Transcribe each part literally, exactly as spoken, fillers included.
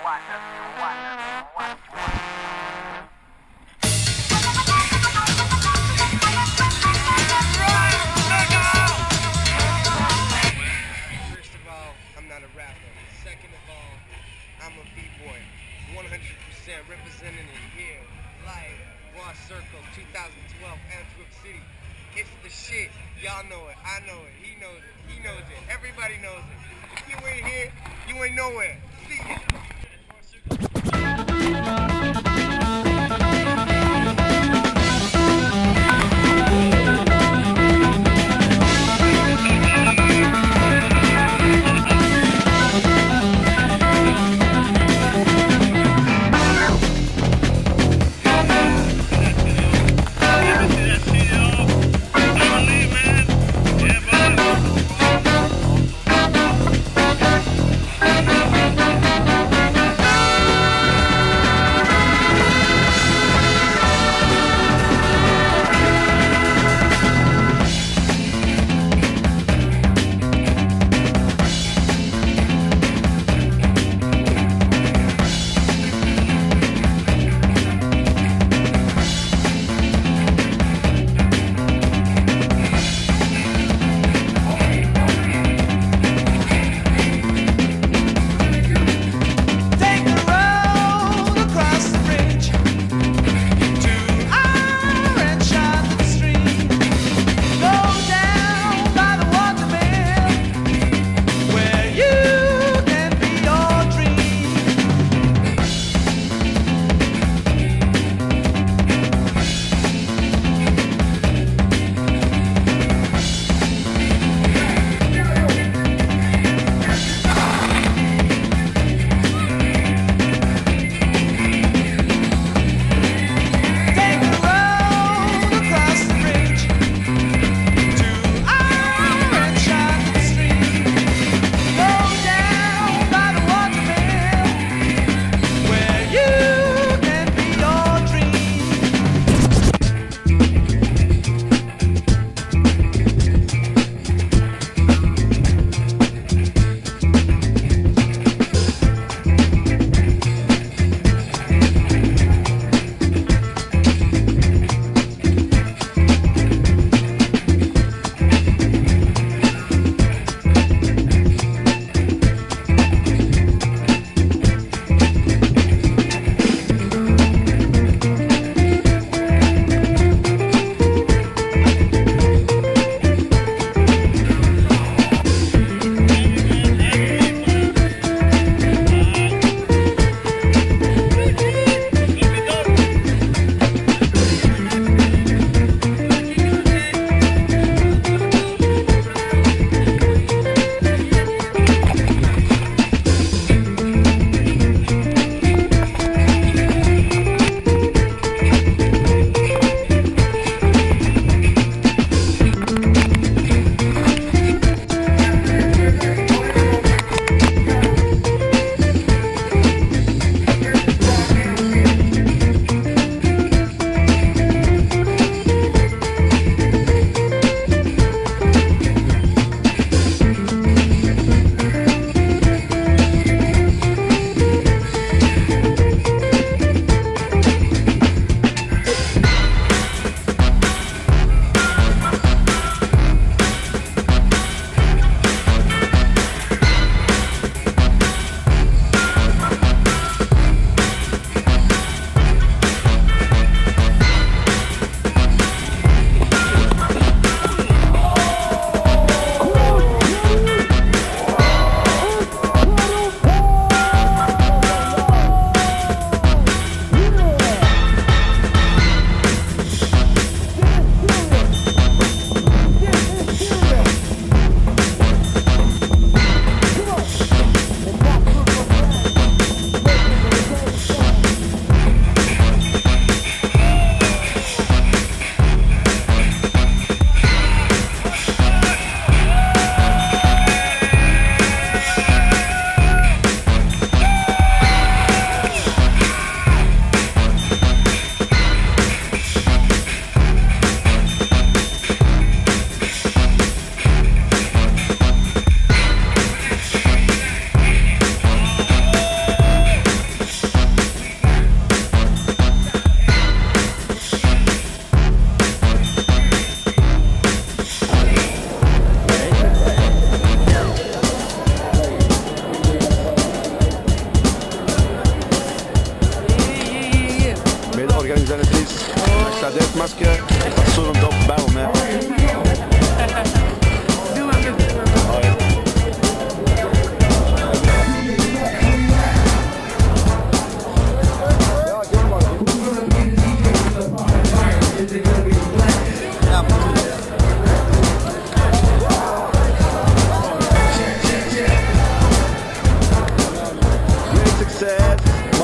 First of all, I'm not a rapper. Second of all, I'm a B-boy. one hundred percent representing it here. Live, Raw Circle, two thousand twelve, Antwerp City. It's the shit. Y'all know it. I know it. He knows it. He knows it. Everybody knows it. If you ain't here, you ain't nowhere. See ya.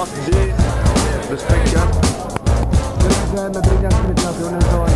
G, respekt, gell? Grazie, mi brinda anche le campione zone.